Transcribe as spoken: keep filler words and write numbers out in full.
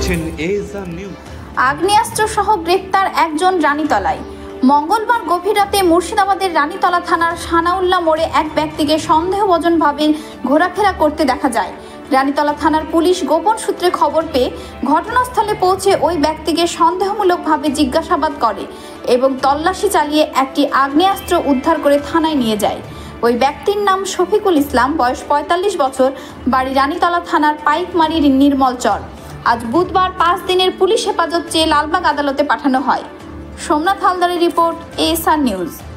দেখছেন ASR news. আগ্নেয়াস্ত্র সহ গ্রেপ্তার একজন রানীতলায়। মঙ্গলবার গভীর রাতে মুর্শিদাবাদের রানীতলা থানার সানাউল্লাহ মোড়ে এক ব্যক্তিকে সন্দেহভাজনভাবে ঘোরাফেরা করতে দেখা যায়। রানীতলা থানার পুলিশ গোপন সূত্রে খবর পেয়ে ঘটনাস্থলে পৌঁছে ওই ব্যক্তিকে সন্দেহমূলকভাবে জিজ্ঞাসাবাদ করে এবং তল্লাশি চালিয়ে একটি আগ্নেয়াস্ত্র উদ্ধার করে থানায় নিয়ে যায়। ওই ব্যক্তির নাম শফিকুল ইসলাম, বয়স পঁয়তাল্লিশ বছর, বাড়ি রানীতলা থানার পাইকমারির নির্মলচর। আজ বুধবার পাঁচ দিনের পুলিশ হেফাজত চেয়ে লালবাগ আদালতে পাঠানো হয়। সোমনাথ হালদারের রিপোর্ট, এএসআর নিউজ।